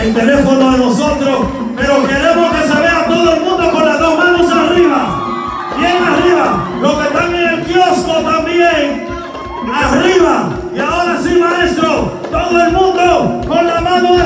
el teléfono de nosotros, pero queremos que se vea todo el mundo con las dos manos arriba, bien arriba, los que están en el kiosco también, arriba. Y ahora sí, maestro, todo el mundo con la mano